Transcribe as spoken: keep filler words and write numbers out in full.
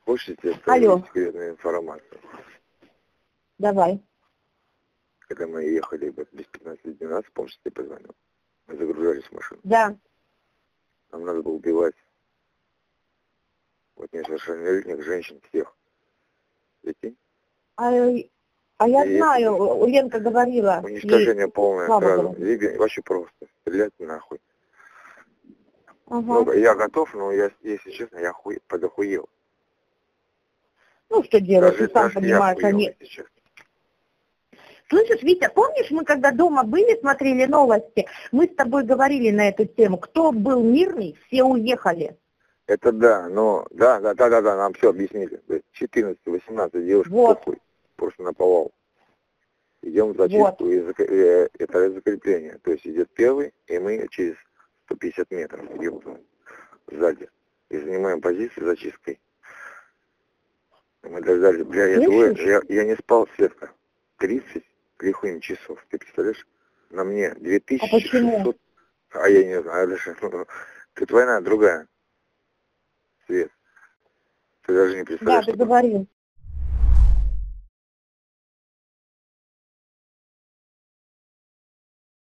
Хочешь, я тебе Алло. скажу секретную информацию? Давай. Когда мы ехали без пятнадцати двенадцати, помнишь, ты позвонил? Мы загружались в машину. Да. Нам надо было убивать вот несовершеннолетних женщин всех. Прикинь? А, а я И знаю, Ленка говорила. Уничтожение ей полное слава сразу. говорит. Двигай, вообще просто. Стрелять нахуй. Ага. Ну, я готов, но я, если честно, я хуй, подохуел. Ну, что делать, Даже, ты сам даже я понимаешь, хуел, они... если честно. Слышишь, Витя, помнишь, мы когда дома были, смотрели новости, мы с тобой говорили на эту тему, кто был мирный, все уехали. Это да, но да, да, да, да, да, нам все объяснили. четырнадцать-восемнадцать девушек, Вот. похуй, просто наповал. Идем в зачистку, Вот. и зак... э, это закрепление. То есть идет первый, и мы через сто пятьдесят метров идем сзади. И занимаем позицию зачисткой. Мы дождались, бля, я, двое, я, я не спал, Светка, тридцать лихуем часов. Ты представляешь? На мне две тысячи шестьсот. А, а я не знаю, даже. Тут война другая. Свет. Ты даже не представляешь, да, ты что говорил.